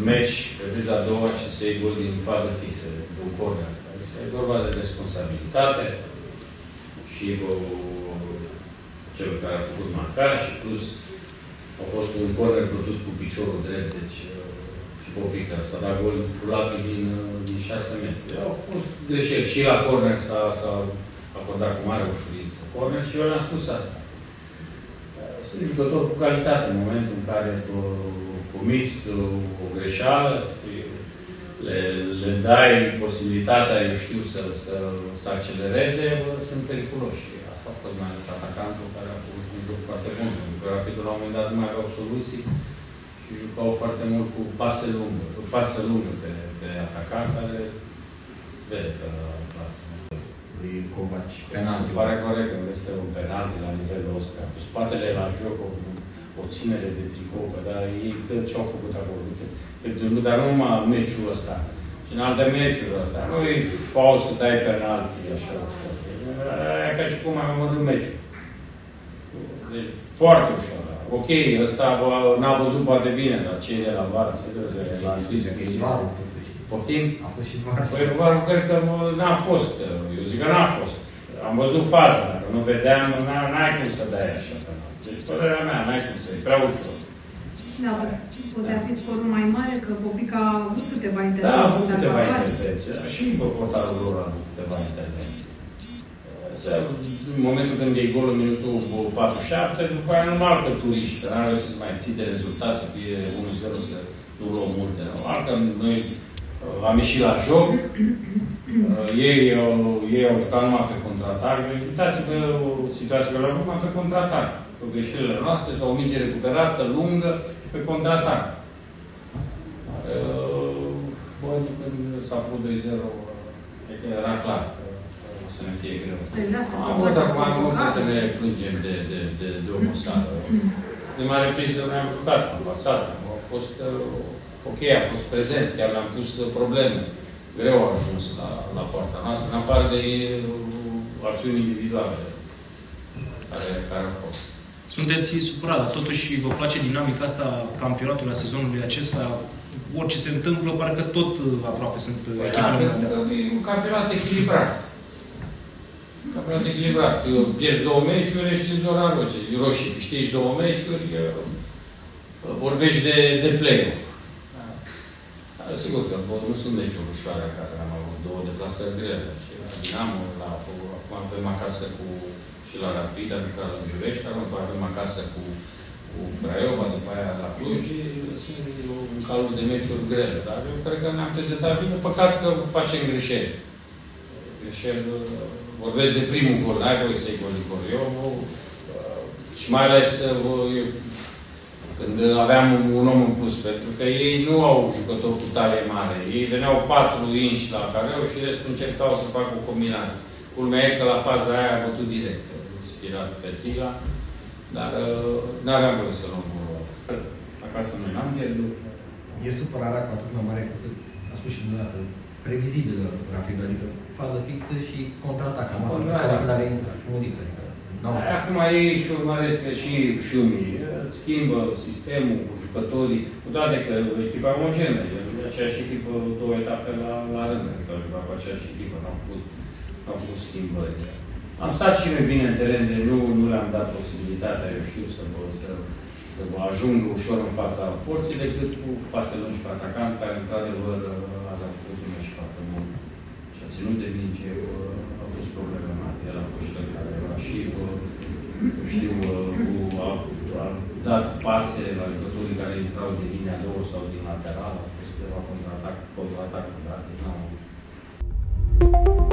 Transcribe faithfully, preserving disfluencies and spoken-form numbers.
meci, vedeți a doua și să iei gol din fază fixă, de un corner. E vorba de responsabilitate și celor care au făcut marcaj și plus a fost un corner bătut cu piciorul drept, deci și Popica s-a dat gol rulat din, din șase metri. Au fost greșeli și la corner s-a acordat cu mare ușurință corner și eu le-am spus asta. Sunt jucători cu calitate în momentul în care comiți o greșeală și le, le dai posibilitatea, eu știu, să, să, să accelereze, sunt periculoși. Asta a fost mai ales atacantul care a făcut un joc foarte bun. Pentru că Rapidul la un moment dat nu mai aveau soluții și jucau foarte mult cu pase lungă, cu pase lungă pe, pe atacant, care vede că lasă. Lui Covaci, penalti. Se pare corect că este un penalti la nivelul ăsta. Cu spatele la joc, o, o ținere de tricou, dar ei ce-au făcut acolo? Dar nu numai meciul ăsta. Și în alte meciuri ăsta. Nu e faul să dai penalti așa ușor. E ca și cum am omorât meciul. Deci, foarte ușor. Ok, ăsta n-a văzut poate bine, dar cei de la vară, se trebuie la analiză. Poftim? A fost și vară. Păi vară, cred că n-a fost. Eu zic că n-a fost. Am văzut faza. Dacă nu vedeam, n-ai cum să dai așa penalti. Deci, părerea mea, n-ai cum să e prea ușor. Da, putea fi scorul mai mare, că Popica a avut câteva intervenții. Da, a avut câteva intervenții. Și portarul lor a avut câteva intervenții. În momentul când e gol în minutul patruzeci și șapte, după aia nu marcă turiști, că n-ar să mai ții de rezultat, să fie unu zero, să nu luăm multe. Marcă, noi am ieșit la joc, ei, ei au jucat numai pe contraatac. Uitați-vă situația la numai pe contraatac. Cu greșelile noastre, sau o minge recuperată, lungă, pe contraatac. Bun, când s-a făcut doi zero, era clar că o să ne fie greu. Am avut acum, nu putem să ne plângem de, de, de, de omosară. De mare priză noi am jucat în pasat. A fost ok, a fost prezenți, chiar le-am pus probleme. Greu au ajuns la, la poarta noastră, în afară de acțiuni individuale care, care au fost. Sunteți supărat, totuși vă place dinamica asta campionatului, a sezonului acesta? Orice se întâmplă, parcă tot aproape sunt păi echipele da, e un campionat echilibrat. Un campionat echilibrat. Pierzi două meciuri, ești în zona roșie. roșie. Câștigi două meciuri, vorbești de, de play-off. Da. Sigur că nu sunt meciuri ușoare, care am avut două deplasări grele. Și la Dinamo, la, acum avem acasă cu și la Rapid, am jucat la Giurești, acum avem acasă cu, cu Braiova, după aia la Cluj, sunt un calul de meciuri grele. Dar eu cred că ne-am prezentat bine. Păcat că facem greșeli. Greșeli, vorbesc de primul gol, n-ai voie să iei gol de gol. Eu, și mai ales eu, când aveam un om în plus, pentru că ei nu au jucători cu talie mare. Ei veneau patru inși la careu și restul încercau să facă o combinație. Culmea e că la faza aia a bătut direct, inspirat pe Tila, dar uh, n-aveam voie să luăm golul. Acasă noi n-am pierdut. E supărarea cu atât mai mare cât a spus și dumneavoastră, previzibilă Rapid, adică fază fixă și contraatac. Am avut jucători care intrat, unic, adică acum ei și urmăresc și șumii, schimbă sistemul cu jucătorii, cu toate că echipa omogenă, e aceeași echipă două etape la, la rând, adică au jucat cu aceeași echipă, n-au făcut, n-au făcut schimbări. Am stat și noi bine în teren, de nu, nu le-am dat posibilitatea, eu știu, să vă, să, să vă ajung ușor în fața porții, decât cu pase lungi pe atacant, care într-adevăr a făcut un meci foarte bun. Și a ținut de minge, a pus probleme mari. El a fost cel care a și, știu, a, a dat pase la jucătorii care intrau din linia două sau din lateral, a fost câteva contraatac, contraatac, dar deci n-am avut.